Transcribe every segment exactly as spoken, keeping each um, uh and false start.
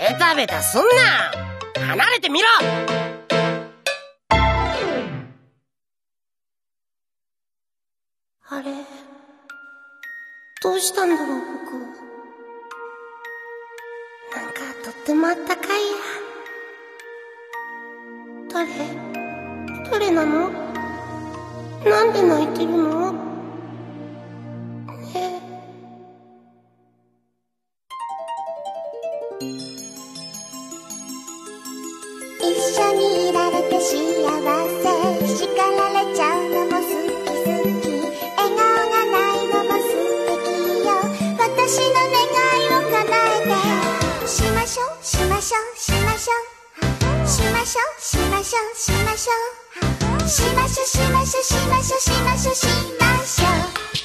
ベタベタすんな。離れてみろ。あれ、どうしたんだろう、僕。なんかとってもあったかいや。誰誰なの？なんで泣いてるの？ねえ。 一緒にいられて幸せ、叱られちゃうのも好き好き、笑顔がないのも素敵よ。私の願いを叶えて、しましょうしましょうしましょうしましょうしましょうしましょうしましょうしましょうしましょうしましょうしましょう。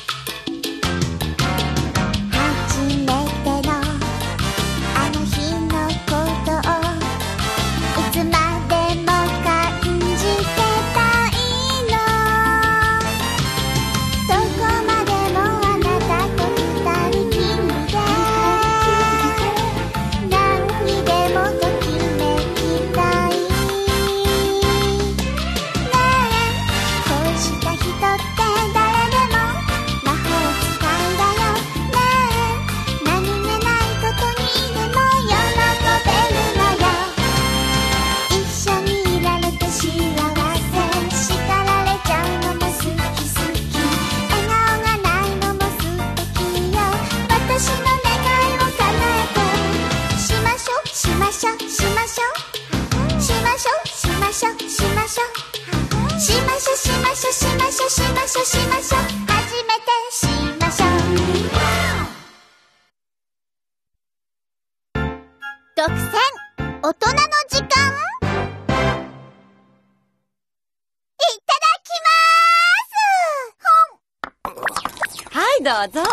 初めてのあの日のことをいつまでも感じてたいの。どこまでもあなたと二人きりで、何にでもときめきたいね。え恋した人って誰でも魔法使いだよね。え何気ないことにでも喜べるのよ。一緒にいられて幸せ、叱られちゃうのも好き好き、笑顔がないのも素敵よ。私の願いを叶えて、しましょうしましょうしましょうしましょうしましょうしましょうしましょうしましょうしましょうしましょうしましょう、初めてしましょう。独占大人の時間、いただきまーす。 はい、どうぞ。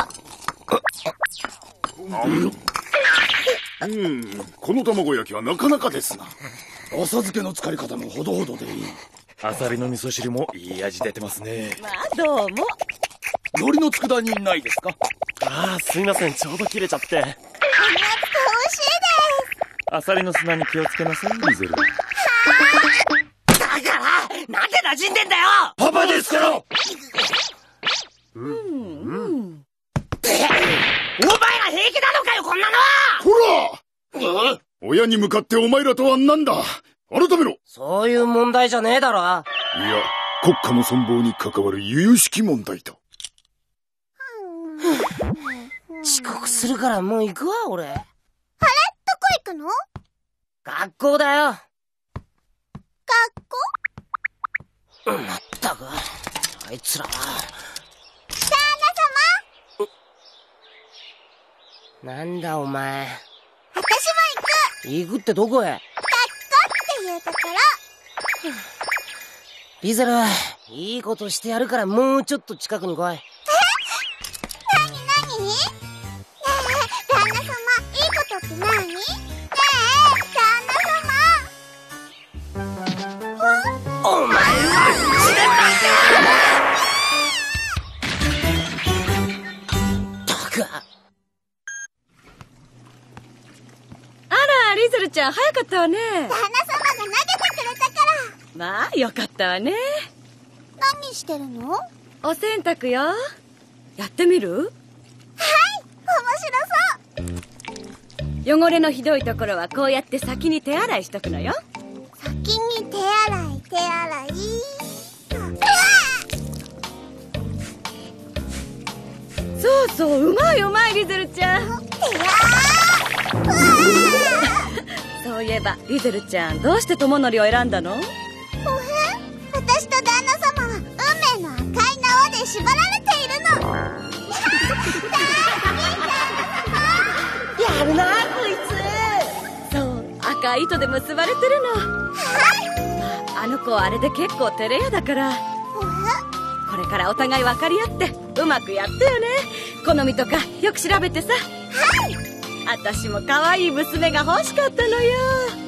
うん、この卵焼きはなかなかですな。浅漬けの使い方もほどほどでいい。 アサリの味噌汁もいい味出てますね。 まあ、どうも。 海苔の佃煮ないですか？ ああ、すいません、ちょうど切れちゃって。 この美味しいです。 アサリの砂に気をつけなさい、リゼル。 だからなんで馴染んでんだよ。 パパですから。 うんうん。お前ら平気なのかよ、こんなの。 ほら、親に向かってお前らとは何だ。改めろ。 そういう問題じゃねえだろ。いや、 国家の存亡に関わる由々しき問題だ。 遅刻するからもう行くわ、俺。 あれ、どこ行くの？ 学校だよ。 学校？ まったく、あいつらは。 旦那様。 なんだお前。 私も行く。 行くってどこへ？ 学校っていうところ。 リゼル、いいことしてやるからもうちょっと近くに来い。 え？なになに？ねえ、旦那様、いいことってなに？ねえ、旦那様。 お前は死ねばったく。 あら、リゼルちゃん、早かったわね。 旦那様が投げてくれたから。 まあ、よかったわね。 何してるの？ お洗濯よ。やってみる？ はい、面白そう。 汚れのひどいところはこうやって先に手洗いしとくのよ。 先に手洗い、手洗い。うわ！ そうそう、うまいうまい、リゼルちゃん。 いやー！うわー！ そういえば、リゼルちゃん、どうして友則を選んだの？ おへん？私と旦那様は運命の赤い縄で縛られているの。 やるな、こいつ。 そう、赤い糸で結ばれてるの。 はい。 まあ、あの子はあれで結構照れ屋だから。 おへん？ これからお互い分かり合ってうまくやってよね。好みとかよく調べてさ。 はい。 私も可愛い娘が欲しかったのよ。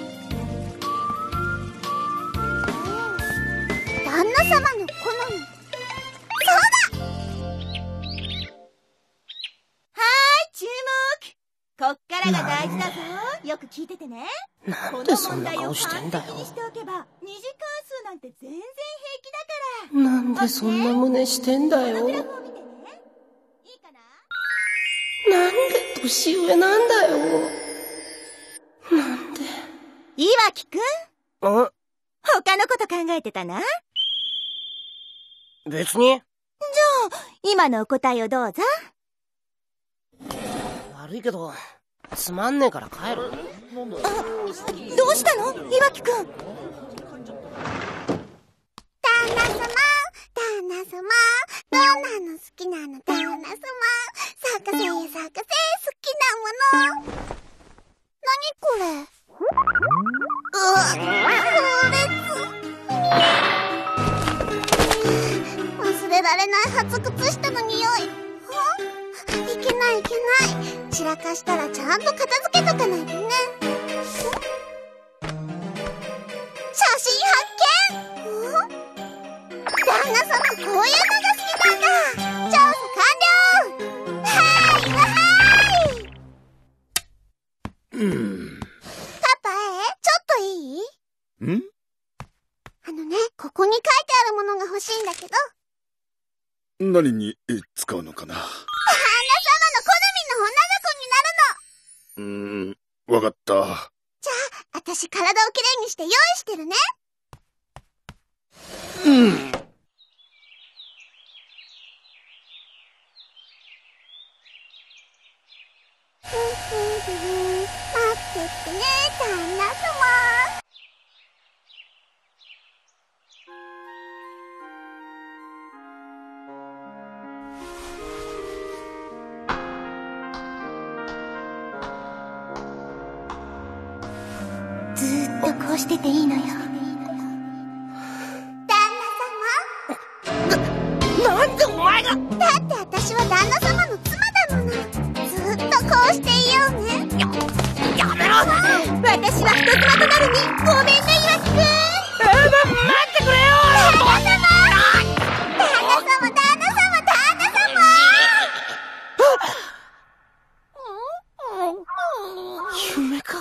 旦那様の好み。そうだ。 はーい、注目。こっからが大事だぞ。 よく聞いててね。 なんでそんな顔してんだよ。 この問題を完璧にしておけば二次関数なんて全然平気だから。 なんでそんな真似してんだよ。 このグラフを見てね。いいかな？ なんで年上なんだよ。なんで。 岩城くん。 あ、 他のこと考えてたな。 別に。 じゃあ、今のお答えをどうぞ。 悪いけど、つまんねえから帰る。 あ、どうしたの岩城くん。旦那様、旦那様、どんなの好きなの旦那様。咲かせ咲かせ、好きなもの。何これ。うわ、強烈。忘れられない初靴下の匂い。いけないいけない。散らかしたらちゃんと片付けとかないとね。写真発見。旦那様こういうのが好きなんだ。調査完了。はいわはい。 うんパパへちょっといい？ んあのね、ここに書いてあるものが欲しいんだけど。 何に使うのかな。 旦那様の好みの女の子になるの。 うーん、わかった。 じゃあ、私体をきれいにして用意してるね。 うん。 待っててね、旦那様。ずーっとこうしてていいのよ。旦那様。 なんでお前が。 だって私は旦那様の妻だもの。ずーっとこうしていようね。 や、やめろ。 私は人妻となるにごめんね、岩城くん。 えー、ま、待ってくれよ。 旦那様。旦那様、旦那様、旦那様。 夢か。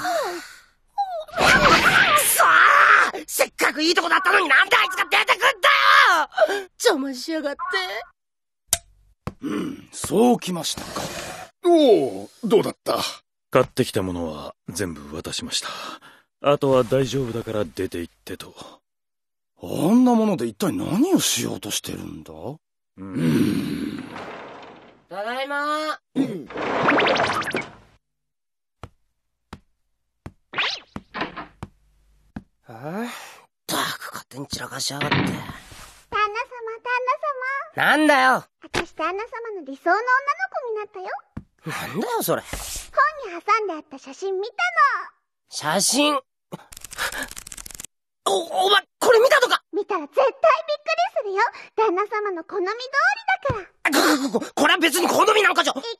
さあ、せっかくいいとこだったのになんであいつが出てくんだよ。邪魔しやがって。 うん、そうきましたか。おお、どうだった？ 買ってきたものは全部渡しました。あとは大丈夫だから出て行ってと。 あんなもので一体何をしようとしてるんだ？ ううん。 ただいま。 うんああ、ったく勝手に散らかしやがって。 旦那様、旦那様。 なんだよ。 私旦那様の理想の女の子になったよ。 なんだよそれ。 本に挟んであった写真見た写真。お、お前、これ見たのか？ の。見たら絶対びっくりするよ。旦那様の好み通りだから。 こ、こ、これは別に好みなんかじゃ。 いくよ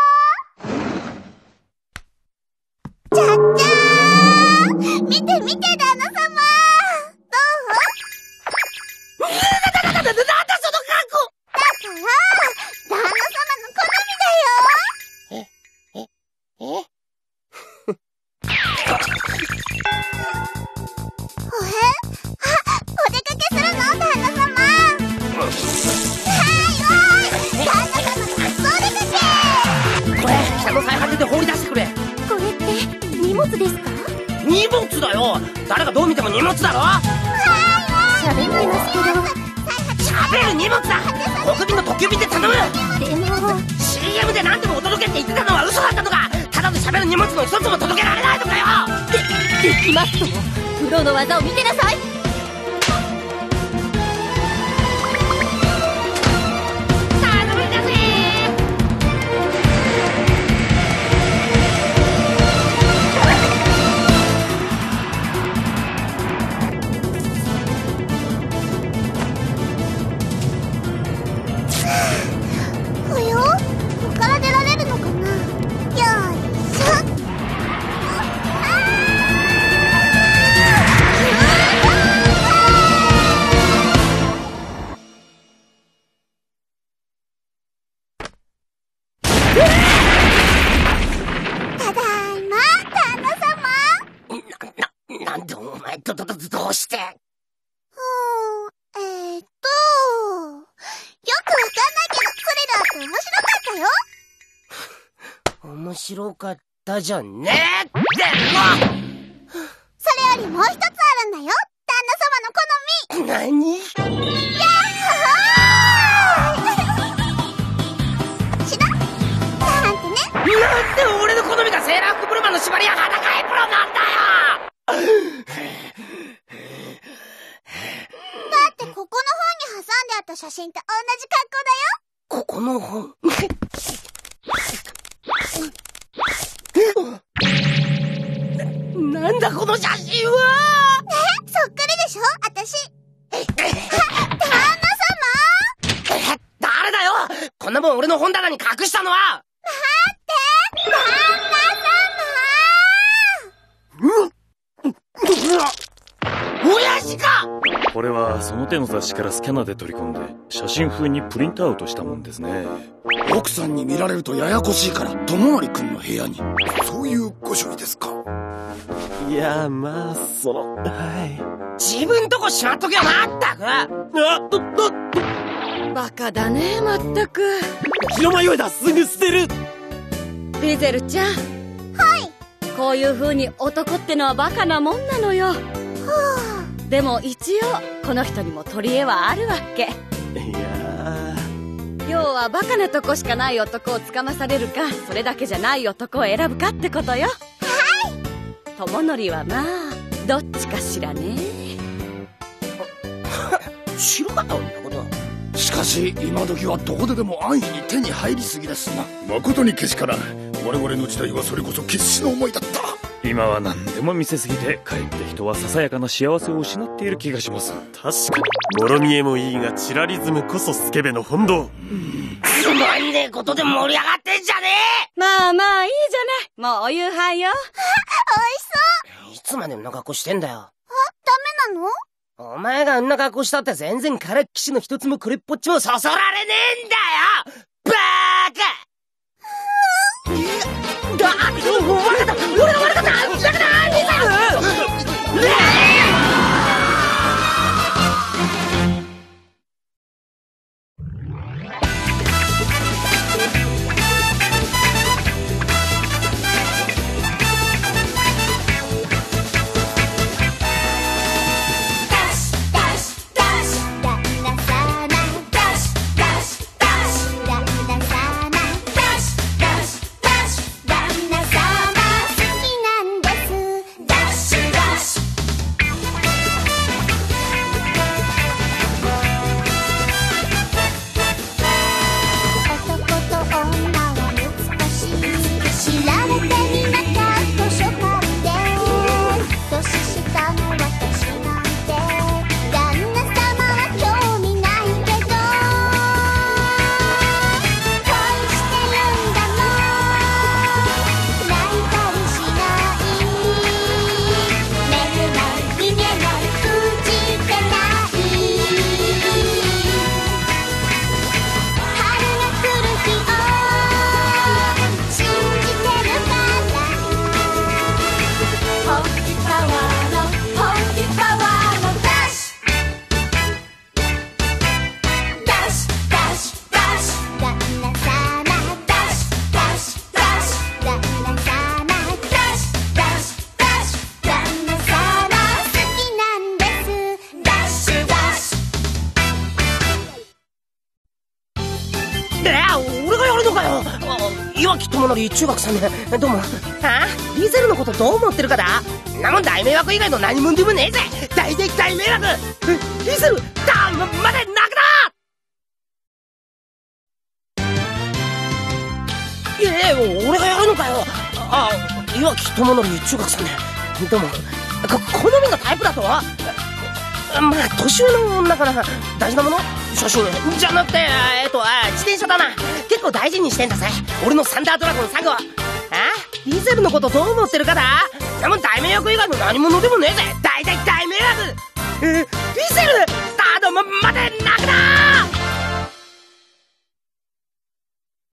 ー。じゃっじゃーん。見て見て旦那様。どう？ な、な、な、な、な、なんだその格好。 だから旦那様の好みだよ。 え、え、え？ おへ？あ、お出かけするの旦那様。はいわーい。旦那様の初お出かけ。 これ、下の最果てで放り出してくれ。 これって荷物ですか？ 荷物だよ。誰がどう見ても荷物だろ。 喋ってますけど。 喋る荷物だ。国民の特急便で頼む。 でもシーエム で何でもお届けって言ってたのは嘘だったのか。ただで喋る荷物の一つも届けられないのかよ。 で、できますとも。プロの技を見てなさい。 頼みだぜ。 およ？ここから出られるのかな？よいしょ。あー！ うして。 うーん、えーっと、よくわかんないけど、それだって面白かったよ。 面白かったじゃねえってもそれよりもう一つあるんだよ、旦那様の好み。 何？ やっほーしななんてね。 なんで俺の好みがセーラー服ブルマの縛りや裸エプロンなんだよ。 だってここの本に挟んであった写真と同じ格好だよ。 ここの本な、なんだこの写真は。 え、そっくりでしょあたし。旦那様。 え、誰だよ。こんなもん俺の本棚に隠したのは。 待って旦那様。 親父か。 これはその手の雑誌からスキャナーで取り込んで写真風にプリントアウトしたもんですね。 奥さんに見られるとややこしいから友則くんの部屋に。そういうご処理ですか。 いやまあそのはい自分とこしまっとけよまったく。あっとっとバカだねまったく。 気の迷いだ、すぐ捨てる。 リゼルちゃん。 はい。 こういう風に男ってのはバカなもんなのよ。でも一応この人にも取り柄はあるわけ。 いや要はバカなとこしかない男をつかまされるか、それだけじゃない男を選ぶかってことよ。はい。友則はまあどっちかしらね。 知らなかったんだこと。 しかし今時はどこででも安易に手に入りすぎですな。誠にけしからん。我々の時代はそれこそ決死の思いだった。 今は何でも見せすぎてかえって人はささやかな幸せを失っている気がします。 確かにもろ見えもいいがチラリズムこそスケベの本道。 つまんねえことで盛り上がってんじゃねえ。まあまあいいじゃない。もうお夕飯よ。 あ、美味しそう。 いつまでんな格好してんだよ。 あ、ダメなの？ お前があんな格好したって全然からっきしの一つもこれっぽっちもそそられねえんだよバーカ。だ悪かった、俺が悪かった。だからリゼル。岩城智則中学さん年。どうも。はあ、リゼルのことどう思ってるかだ。なもん大迷惑以外の何もでもねえぜ。大的大迷惑。リゼルだままで泣くな。いやいや俺がやるのかよ。あ、岩城智則中学さん年。どうも。こ好みのタイプだと。まあ年上の女かな。大事なもの写真じゃなくて、えっと自転車だな。結構大事にしてんだぜ、俺のサンダードラゴンさん号。あ、リゼルのことどう思ってるかだ。なもん大迷惑以外の何者でもねえぜ。大大大迷惑。えリゼルだどままで泣くな。